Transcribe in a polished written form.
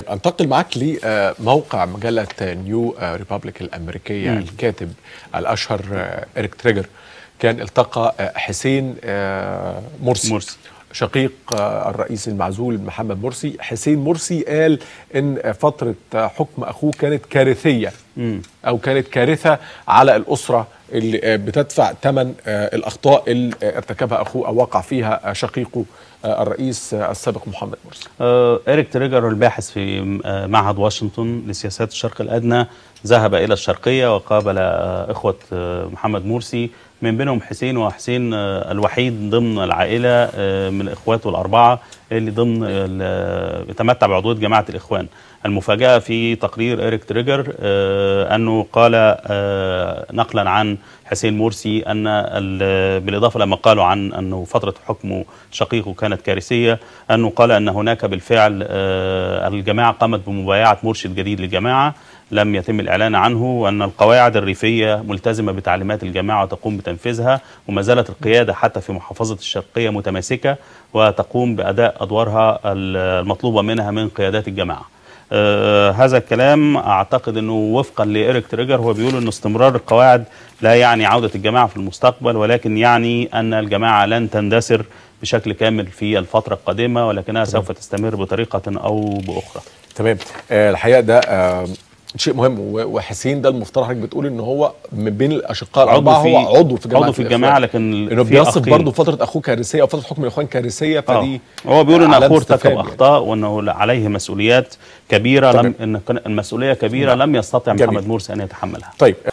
انتقل معاك لموقع مجلة نيو ريبابليك الأمريكية. الكاتب الأشهر إريك تريجر كان التقى حسين مرسي شقيق الرئيس المعزول محمد مرسي. حسين مرسي قال إن فترة حكم أخوه كانت كارثية أو كانت كارثة على الأسرة اللي بتدفع ثمن الأخطاء اللي ارتكبها أخوه أو وقع فيها شقيقه الرئيس السابق محمد مرسي. إريك تريجر الباحث في معهد واشنطن لسياسات الشرق الأدنى ذهب إلى الشرقية وقابل إخوة محمد مرسي، من بينهم حسين، وحسين الوحيد ضمن العائلة من إخواته الأربعة اللي ضمن يتمتع بعضوية جماعة الإخوان. المفاجأة في تقرير إريك تريجر أنه قال نقلا عن حسين مرسي أن بالإضافة لما قالوا عن أنه فترة حكمه شقيقه كانت كارثية، أنه قال أن هناك بالفعل الجماعة قامت بمبايعة مرشد جديد للجماعة لم يتم الإعلان عنه، وأن القواعد الريفية ملتزمة بتعليمات الجماعة وتقوم بتنفيذها، وما زالت القيادة حتى في محافظة الشرقية متماسكة وتقوم بأداء أدوارها المطلوبة منها من قيادات الجماعة. هذا الكلام أعتقد أنه وفقا لإريك تريجر هو بيقول أن استمرار القواعد لا يعني عودة الجماعة في المستقبل، ولكن يعني أن الجماعة لن تندثر بشكل كامل في الفترة القادمة، ولكنها سوف تستمر بطريقة أو بأخرى. تمام. الحقيقة ده شيء مهم. وحسين ده المفترض حضرتك بتقول ان هو من بين الاشقاء الاربعه هو عضو في الجماعه لكن انه بيصف برضه فتره اخوه كارثيه او فتره حكم الاخوان كارثيه. فدي هو بيقول ان اخوه ارتكب اخطاء وانه عليه مسؤوليات كبيره، ان المسؤوليه كبيره لم يستطع محمد مرسي ان يتحملها. طيب